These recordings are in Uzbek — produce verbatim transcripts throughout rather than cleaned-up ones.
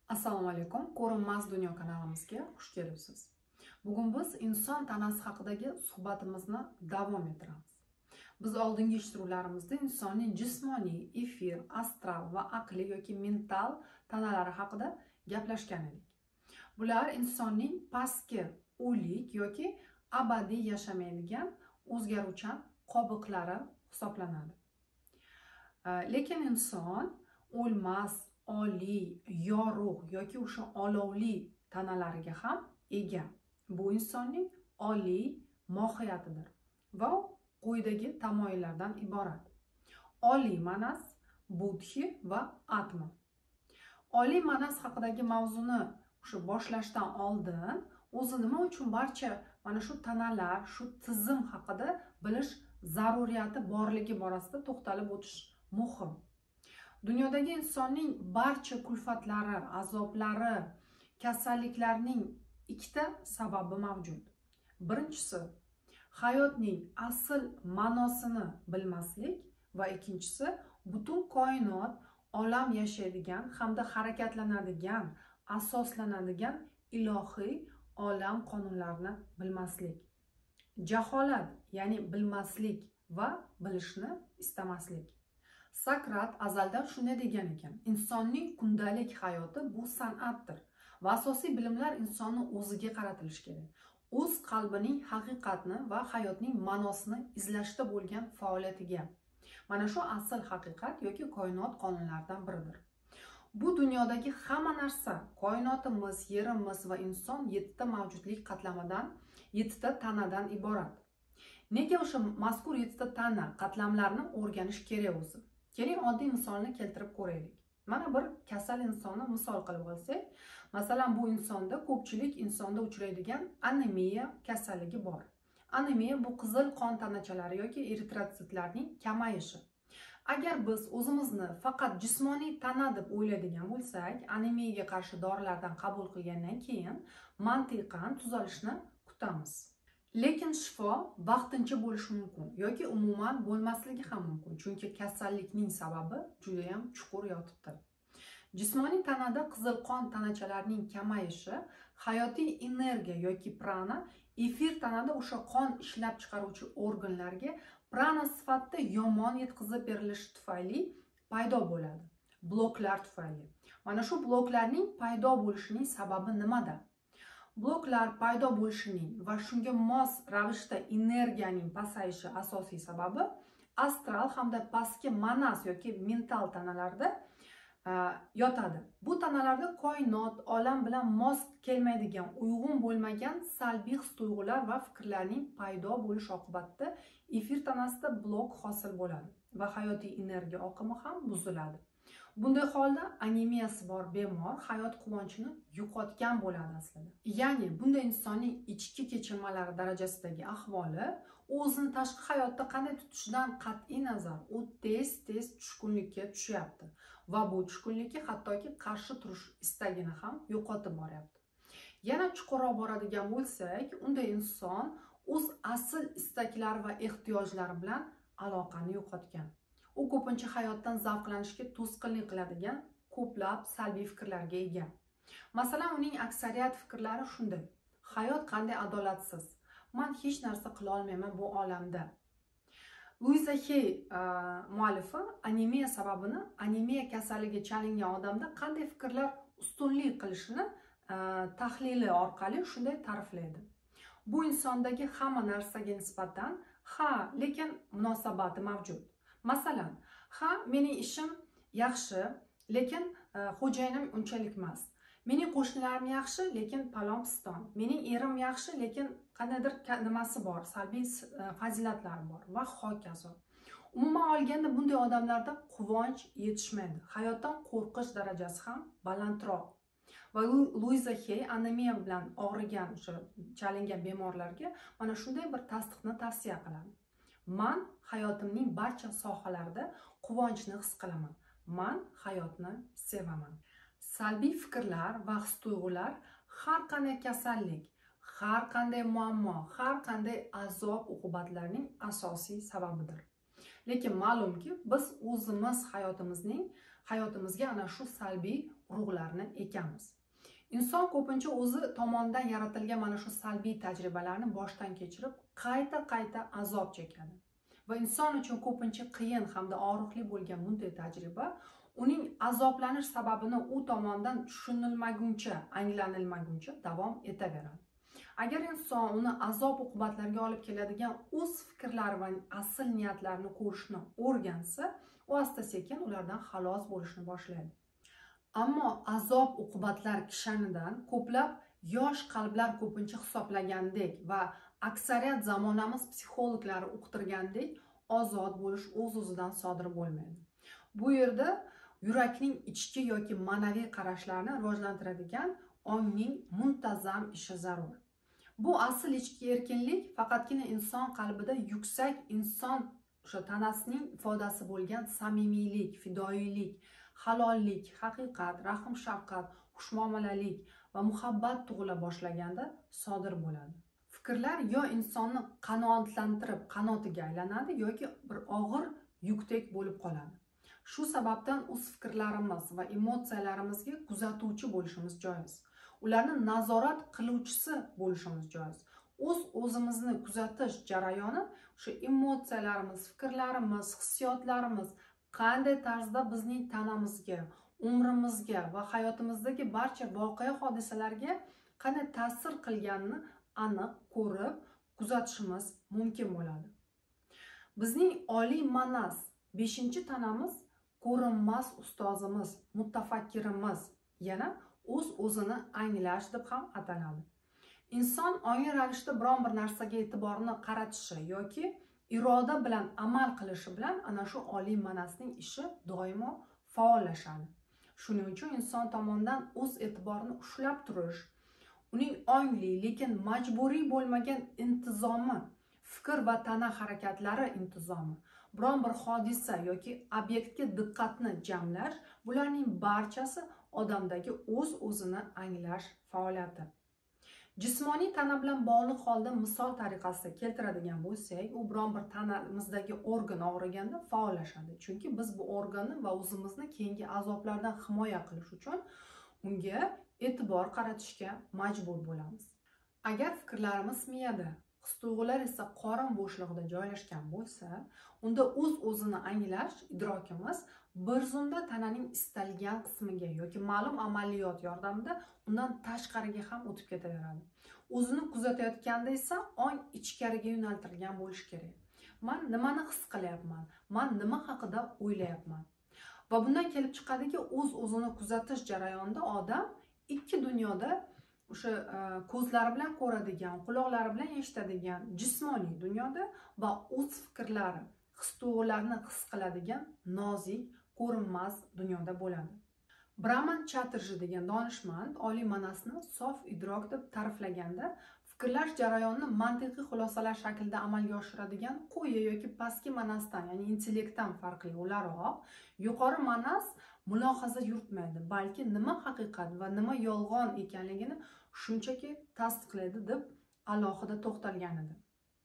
Assalomu alaykum. Ko'rinmas dunyo kanalimizga xush kelibsiz. Bugun biz inson tanasi haqidagi suhbatimizni davom ettiramiz. Biz oldingi eshituvlarimizda insonning jismoniy, efir, astral va aqliy yoki mental tanalari haqida gaplashgan edik. Bular insonning pastki, o'lik yoki abadiy yashamaydigan o'zgaruvchan qobiqlari hisoblanadi. Lekin inson o'lmas, oliy, yorug' yoki o'sha olovli tanalariga ham ega. Bu insonning oliy mohiyatidir va quyidagi tamoyillardan iborat. Oliy manas, budhi va atma. Oliy manas haqidagi mavzuni o'sha boshlashdan oldin o'zi nima uchun barcha mana shu tanalar, shu tizim haqida bilish zaruriyati borligi borasida to'xtalib o'tish muhim. Dunyodagi insonning barcha kulfatlari, azoblari, kasalliklarning ikkita sababi mavjud. Birinchisi, hayotning asl ma'nosini bilmaslik va ikkinchisi, butun koinot, olam yashaydigan hamda harakatlanadigan, asoslanadigan ilohiy olam qonunlarini bilmaslik. Jaholat, ya'ni bilmaslik va bilishni istamaslik. Sokrat azaldan shunday degan ekan: insonning kundalik hayoti bu san'atdir va asosiy bilimlar insonni o'ziga qaratilishi kerak. O'z qalbining haqiqatni va hayotning ma'nosini izlashda bo'lgan faoliyatiga. Mana shu asl haqiqat yoki koinot qonunlaridan biridir. Bu dunyodagi hamma narsa, koinotimiz, yerimiz va inson yettita mavjudlik qatlamidan, yettita tanadan iborat. Nega o'sha mazkur yettita tana qatlamlarini o'rganish kerak o'zi? Keling, oddiy misolni keltirib ko'raylik. Mana bir kasal insonni misol qilib olsak, masalan, bu insonda ko'pchilik insonda uchraydigan anemiya kasalligi bor. Anemiya bu qizil qon tanachalari yoki eritrotsitlarning kamayishi. Agar biz o'zimizni faqat jismoniy tana deb o'ylaydigan bo'lsak, anemiyaga qarshi dorilardan qabul qilgandan keyin mantiqan tuzalishni kutamiz. Lekin shifo vaqtincha bo'lishi mumkin yoki umuman bo'lmasligi ham mumkin, chunki kasallikning sababi juda ham chuqur yotibdi. Jismoniy tanada qizil qon tanachalarining kamayishi hayotiy energiya yoki prana efir tanada o'sha qon ishlab chiqaruvchi organlarga prana sifatida yomon yetkazib berilishi tufayli paydo bo'ladi. Bloklar tufayli. Mana shu bloklarning paydo bo'lishining sababi nimada? Bloklar paydo bo'lishining va shunga mos ravishda energiyaning pasayishi asosiy sababi astral hamda pastki manas yoki mental tanalarda uh, yotadi. Bu tanalarda koinot, olam bilan mos kelmaydigan, uyg'un bo'lmagan salbiy his-tuyg'ular va fikrlarning paydo bo'lishi oqibatida efir tanasida blok hosil bo'ladi va hayotiy energiya oqimi ham buziladi. Bunday holda anemiyasi bor bemor hayot quvonchini yo'qotgan bo'ladi aslida. Ya'ni bunday insonning ichki kechinmalari darajasidagi ahvoli o'zini tashqi hayotda qanday tutishidan qat'iy nazar u tez-tez tushkunlikka tushyapti va bu tushkunlikka hattoki qarshi turish istagini ham yo'qotib boryapti. Yana chuqurroq boradigan bo'lsak, unday inson o'z asl istaklari va ehtiyojlari bilan aloqani yo'qotgan. U ko'pincha hayotdan zavqlanishga to'sqinlik qiladigan ko'plab salbiy fikrlarga ega. Masalan, uning aksariyat fikrlari shunday: hayot qanday adolatsiz, men hech narsa qila olmayman bu olamda. Luiza Hay muallifi anemiya sababini anemiya kasalligiga chalingan odamda qanday fikrlar ustunlik qilishini tahlili orqali shunday ta'riflaydi. Bu insondagi hamma narsaga nisbatan ha, lekin munosabati mavjud. Masalan, ha, mening ishim yaxshi, lekin xo'jayinim unchalik emas. Mening qo'shnilarim yaxshi, lekin palon-piston. Mening erim yaxshi, lekin qandaydir nimasi bor, salbiy fazilatlari bor va hokazo. Umuman olganda bunday odamlarda quvonch yetishmaydi. Hayotdan qo'rqish darajasi ham balandroq. Va Luiza Hay anemiya bilan og'rigan, o'sha chalingan bemorlarga mana shunday bir tasdiqni tavsiya qiladi. Men hayotimning barcha sohalarida quvonchni his qilaman. Men hayotni sevaman. Salbiy fikrlar va his-tuyg'ular har qanday kasallik, har qanday muammo, har qanday azob-uqubatlarning asosiy sababidir. Lekin ma'lumki, biz o'zimiz hayotimizning hayotimizga ana shu salbiy urug'larni ekamiz. Inson ko'pincha o'zi tomonidan yaratilgan mana shu salbiy tajribalarni boshdan kechirib, qayta-qayta azob chekadi. Va inson uchun ko'pincha qiyin hamda og'riqli bo'lgan bunday tajriba uning azoblanish sababini u tomonidan tushunilmaguncha, anglanilmaguncha davom etaveradi. Agar inson uni azob uqubatlarga olib keladigan o'z fikrlari va asl niyatlarini ko'rishni o'rgansa, u asta-sekin ulardan xalos bo'lishni boshlaydi. Ammo azob uqubatlar kishanidan ko'plab yosh qalblar ko'pincha hisoblagandek va aksariyat zamonamiz psixologlari uqtirgandek ozod bo'lish o'z-o'zidan sodir bo'lmaydi. Bu yerda yurakning ichki yoki ma'naviy qarashlarni rivojlantiradigan ongning muntazam ishi zarur. Bu asl ichki erkinlik faqatgina inson qalbida yuksak inson o'sha tanasining ifodasi bo'lgan samimiylik, fidoyilik, halollik, haqiqat, rahm shafqat, xushmuomalalik va muhabbat tug'ila boshlaganda sodir bo'ladi. Fikrlar yo insonni qanoatlantirib qanotiga aylanadi yoki bir og'ir yukdek bo'lib qoladi. Shu sababdan o'z fikrlarimiz va emotsiyalarimizga kuzatuvchi bo'lishimiz joiz. Ularni nazorat qiluvchisi bo'lishimiz joiz. O'z o'zimizni kuzatish jarayoni o'sha emotsiyalarimiz, fikrlarimiz, hissiyotlarimiz qanday tarzda bizning tanamizga, umrimizga va hayotimizdagi barcha voqea hodisalarga qanday ta'sir qilganini aniq ko'rib, kuzatishimiz mumkin bo'ladi. Bizning oliy manas, beshinchi tanamiz ko'rinmas ustozimiz, mutafakkirimiz, yana o'z o'zini anglash deb ham ataladi. Inson ongli ravishda biron bir narsaga e'tiborini qaratishi yoki iroda bilan amal qilishi bilan ana shu oliy manasning ishi doimo faollashadi. Shuning uchun inson tomonidan o'z e'tiborini ushlab turish, uning ongli lekin majburiy bo'lmagan intizomi, fikr va tana harakatlari intizomi, biron bir hodisa yoki obyektga diqqatni jamlash, bularning barchasi odamdagi o'z o'zini anglash faoliyati. Jismoniy tana bilan bog'liq holda misol tariqasida keltiradigan bo'lsak, u biron bir tanamizdagi organ og'riganda faollashadi. Chunki biz bu organni va o'zimizni keyingi azoblardan himoya qilish uchun unga e'tibor qaratishga majbur bo'lamiz. Agar fikrlarimiz miyada, his-tuyg'ular esa qorin bo'shlig'ida joylashgan bo'lsa, unda o'z o'zini anglash idrokimiz bir zumda tananing istalgan qismiga yoki ma'lum amaliyot yordamida undan tashqariga ham o'tib ketaveradi. O'zini kuzatayotganda esa ong ichkariga yo'naltirilgan bo'lishi kerak. Men nimani his qilyapman? Men nima haqida o'ylayapman? Va bundan kelib chiqadiki, o'z o'zini kuzatish jarayonida odam ikki dunyoda o'sha ko'zlari bilan ko'radigan, quloqlari bilan eshitadigan jismoniy dunyoda va o'z fikrlari, his-tuyg'ularni his qiladigan nozik, ko'rinmas dunyoda bo'ladi. Brahman Chatterjee degan donishmand oliy manasni sof idrok deb ta'riflaganda, fikrlash jarayonini mantiqiy xulosalar shaklida amalga oshiradigan quyi yoki pastki manasdan, ya'ni intellektdan farqli o'laroq, yuqori manas mulohaza yuritmaydi, balki nima haqiqat va nima yolg'on ekanligini shunchaki tasdiqlaydi deb alohida to'xtalgan edi.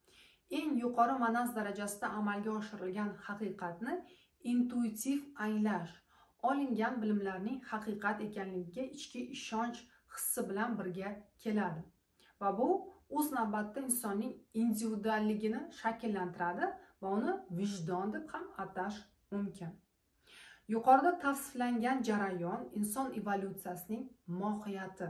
Eng yuqori manas darajasida amalga oshirilgan haqiqatni intuitiv anglash, olingan bilimlarning haqiqat ekanligiga ichki ishonch hissi bilan birga keladi. Va bu o'z navbatida insonning individualligini shakllantiradi va uni vijdon deb ham atash mumkin. Yuqorida tavsiflangan jarayon inson evolyutsiyasining mohiyati.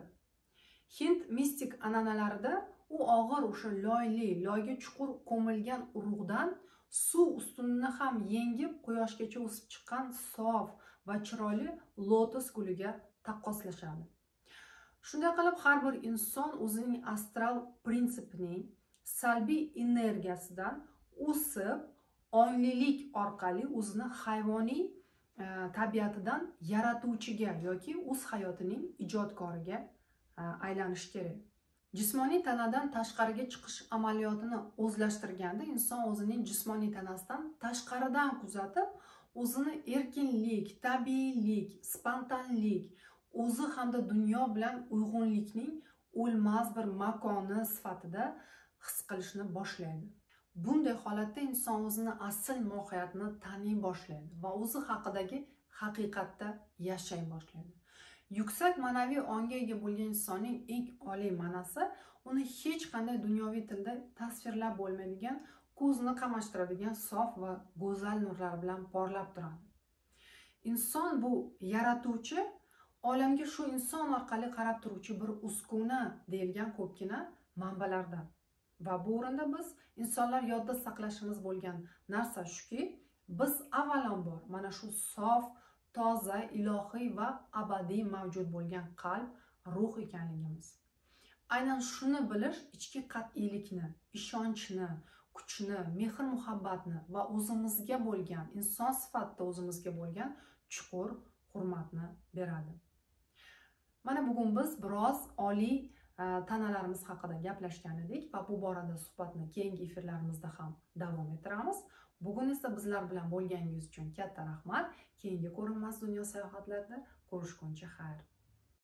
Hind mistik an'analarida u og'ir o'sha loyli, loyga chuqur ko'milgan urug'dan suv ustunini ham yengib quyoshgacha o'sib chiqqan sof va chiroyli lotus guliga taqqoslashadi. Shunday qilib har bir inson o'zining astral prinsipining salbiy energiyasidan o'sib, onglilik orqali o'zini hayvoniy e, tabiatidan yaratuvchiga yoki o'z hayotining ijodkoriga e, aylanish kerak. Jismoniy tanadan tashqariga chiqish amaliyotini o'zlashtirganda inson o'zining jismoniy tanasidan tashqaridan kuzatib, o'zini erkinlik, tabiiylik, spontanlik, o'zi hamda dunyo bilan uyg'unlikning o'lmas bir makoni sifatida his qilishni boshlaydi. Bunday holatda inson o'zini asl mohiyatini taniy boshlaydi va o'zi haqidagi haqiqatda yashay boshlaydi. Yuksak ma'naviy onga ega bo'lgan insonning eng oliy ma'nosi uni hech qanday dunyoviy tilda tasvirlab bo'lmaydigan, ko'zni qamashtiradigan sof va go'zal nurlar bilan porlab turadi. Inson bu yaratuvchi, olamga shu inson orqali qarab turuvchi bir uskuna deyilgan ko'pgina manbalardan. Va bu o'rinda biz insonlar yodda saqlashimiz bo'lgan narsa shuki, biz avvalambor mana shu sof, toza, ilohiy va abadiy mavjud bo'lgan qalb, ruh ekanligimiz. Aynan shuni bilish ichki qat'iylikni, ishonchni, kuchni, mehr muhabbatni va o'zimizga bo'lgan, inson sifatida o'zimizga bo'lgan chuqur hurmatni beradi. Mana bugun biz biroz oliy tanalarimiz haqida gaplashgan edik va bu borada suhbatni keyingi efirlarimizda ham davom ettiramiz. Bugun esa bizlar bilan bo'lganingiz uchun katta rahmat. Keyingi ko'rinmas dunyo sayohatlarida ko'rishguncha xayr.